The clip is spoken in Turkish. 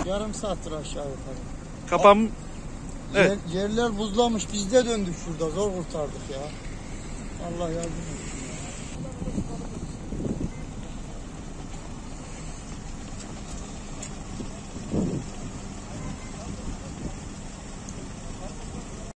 Yarım saattir aşağı yukarı. Kapan... Evet. Yerler buzlamış. Biz de döndük şurada. Zor kurtardık ya. Allah yardım etsin ya.